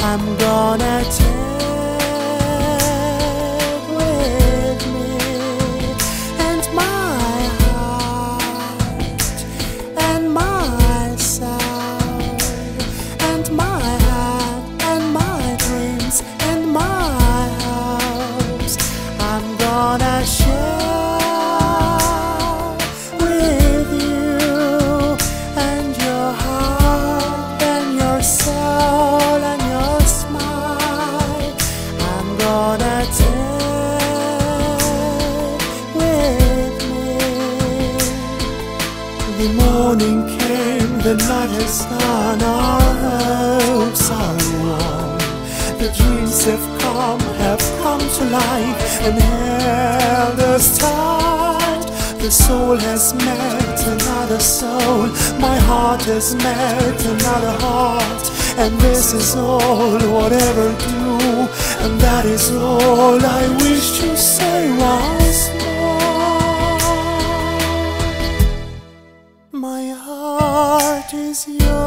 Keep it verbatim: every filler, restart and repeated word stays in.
I'm gonna take with me, and my heart, and my soul, and my heart, and my dreams, and my house. I'm gonna share with you, and your heart, and your soul, and your smile. I'm gonna take with me. The morning came, the night has gone, our hopes are warm. The dreams have come, have come to life and held us tight. The soul has met another soul, my heart has met another heart. And this is all, whatever do, and that is all I wish to say once more. My heart is yours.